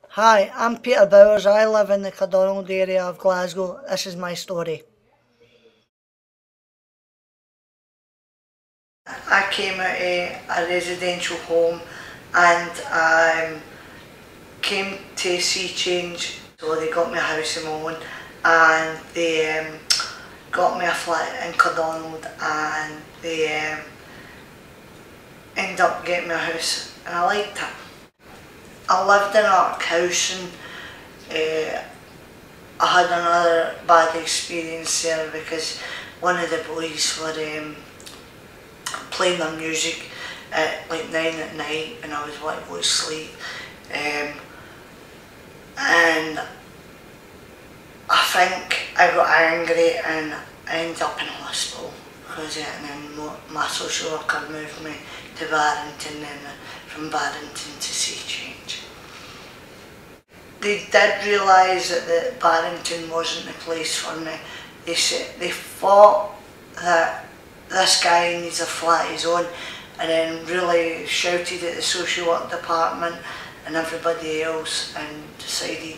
Hi, I'm Peter Bowers. I live in the Cardonald area of Glasgow. This is my story. I came out of a residential home and came to Sea Change. So they got me a house of my own and they got me a flat in Cardonald and they ended up getting me a house and I liked it. I lived in a house and I had another bad experience there because one of the boys were playing their music at like 9 at night and I was wanting to go to sleep. And I think I got angry and I ended up in hospital because of it, and then my social worker moved me to Barrington and from Barrington to Sea Change. They did realise that Barrington wasn't the place for me. They thought that this guy needs a flat of his own and then really shouted at the social work department and everybody else and decided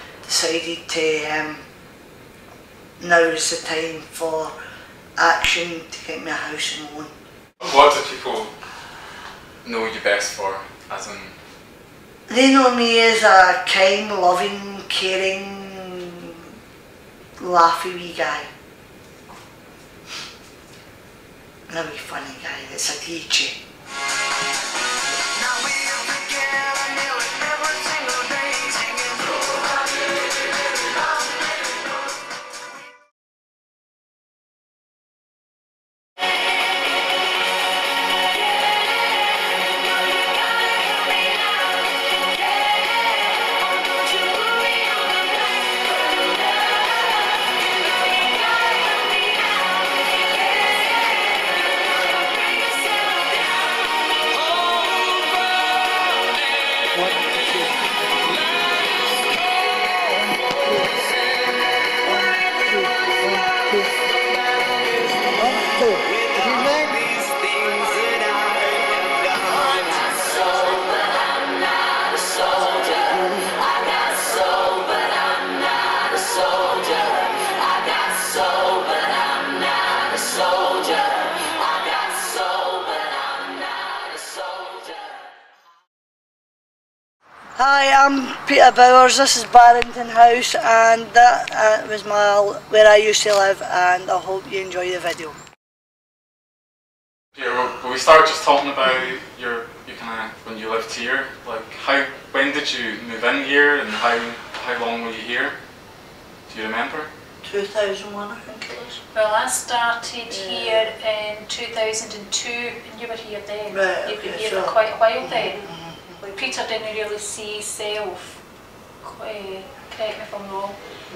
to now is the time for action to get me a house of my own. What do people know you best for, as in? They know me as a kind, loving, caring, laughy wee guy. And a wee funny guy that's a DJ. Hi, I'm Peter Bowers. This is Barrington House and that was where I used to live, and I hope you enjoy the video. Yeah, will we start just talking about when you lived here? Like when did you move in here and how long were you here? Do you remember? 2001 I think it was. Well, I started here in 2002 and you were here then. Right, You've been okay, here sure. for quite a while then. Like Peter didn't really see himself, correct me if I'm wrong,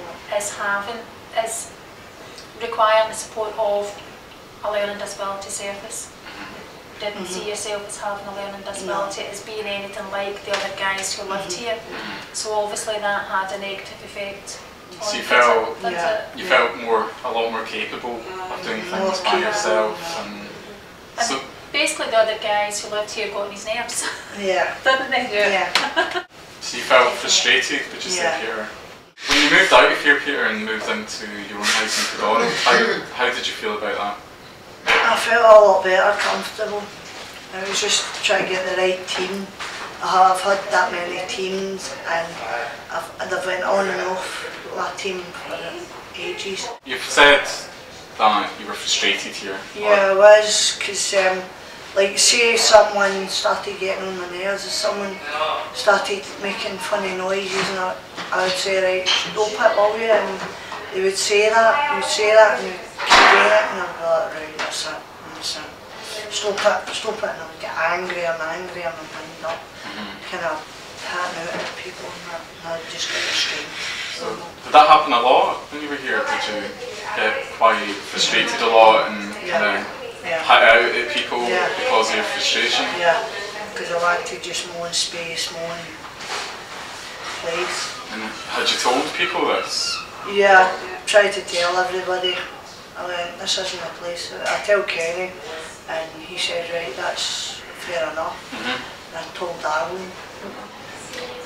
as requiring the support of a learning disability service. Didn't see yourself as having a learning disability, as being anything like the other guys who lived here. So obviously that had a negative effect. So you felt a lot more capable of doing things by yourself, and basically the other guys who lived here got on his nerves. Yeah. Didn't they? Yeah. So you felt frustrated, would you say, Peter? When you moved out of here, Peter, and moved into your own house in Cardonald, how did you feel about that? I felt a lot better, comfortable. I was just trying to get the right team. I've had that many teams and I've went on and off my team for ages. You've said that you were frustrated here. Yeah, I was, because like say someone started getting on my nerves, if someone started making funny noises and I would say, right, stop it, will you? And they would say that, and you'd keep doing it, and I'd be like, right, that's it. Stop it, and I would get angry and I'd wind up, kind of patting out at people and I'd just get restrained. So, did that happen a lot when you were here? Did you get quite frustrated a lot and kind of hit out at people because of your frustration? Yeah, because I wanted just more space, more place. And had you told people this? Yeah, I tried to tell everybody. I went, this isn't the place. I tell Kenny and he said, right, that's fair enough. And I told Darwin.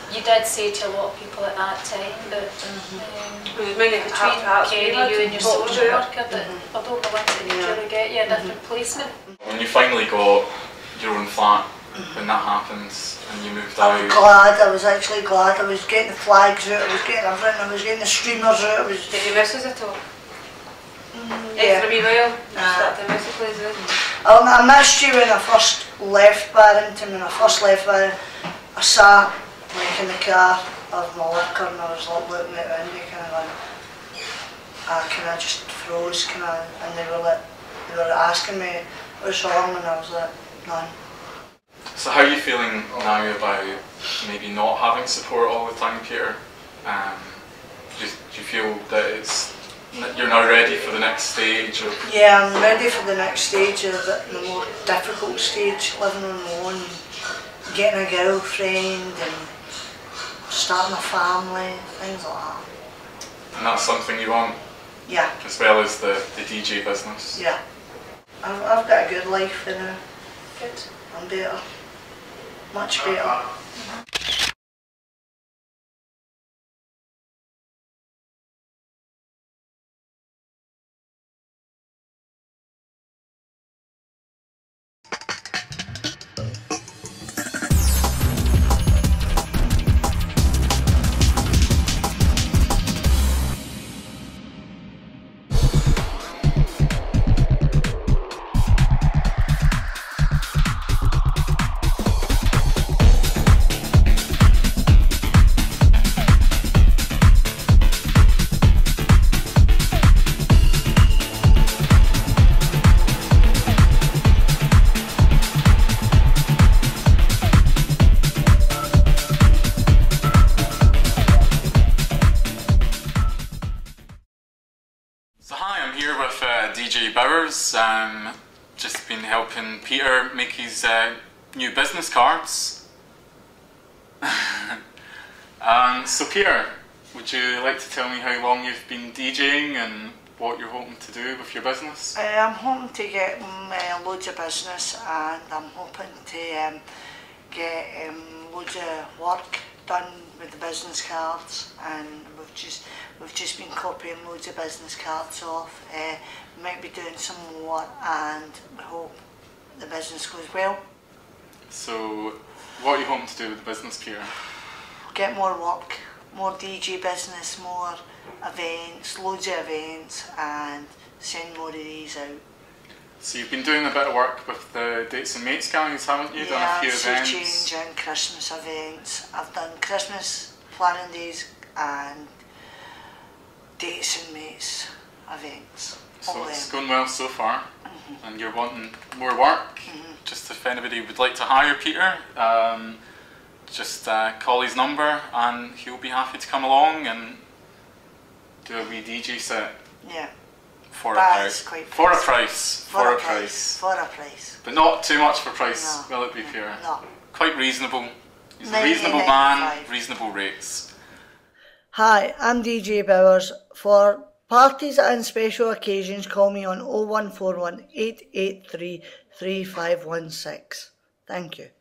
you did say to a lot of people at that time that many between Kerry, you and your social worker, that I don't know when to really get you a different placement. When you finally got your own flat, when that happens and you moved out? I was actually glad. I was getting the flags out, I was getting everything, I was getting the streamers out. Did you miss us at all? Yeah. For a wee while? Started to miss the place then? I missed you when I first left Barrington. When I first left Barrington, I sat like in the car of my locker and I was like looking at the window kind of going, I kind of just froze and they were asking me what's wrong and I was like, none. So how are you feeling now about maybe not having support all the time, Peter? Do you feel that you're now ready for the next stage? Yeah, I'm ready for the next stage, the more difficult stage, living on my own, getting a girlfriend and starting a family, things like that. And that's something you want? Yeah. As well as the DJ business? Yeah. I've got a good life now. Good. I'm better. Much better. So hi, I'm here with DJ Bowers. Just been helping Peter make his new business cards. So Peter, would you like to tell me how long you've been DJing and what you're hoping to do with your business? I'm hoping to get loads of business and I'm hoping to get loads of work done with the business cards, and we've just been copying loads of business cards off. We might be doing some more and we hope the business goes well. So what are you hoping to do with the business, Peter? Get more work, more DJ business, more events, loads of events, and send more of these out. So you've been doing a bit of work with the Dates and Mates guys, haven't you? Done a few events? Yeah, Change and Christmas events. I've done Christmas planning days and Dates and Mates events. So it's going well so far, and you're wanting more work. Just if anybody would like to hire Peter, just call his number and he'll be happy to come along and do a wee DJ set. Yeah. For a price. But not too much for price, will it be, Peter? No. Quite reasonable. He's a reasonable man, reasonable rates. Hi, I'm DJ Bowers. For parties and special occasions, call me on 0141 883 3516. Thank you.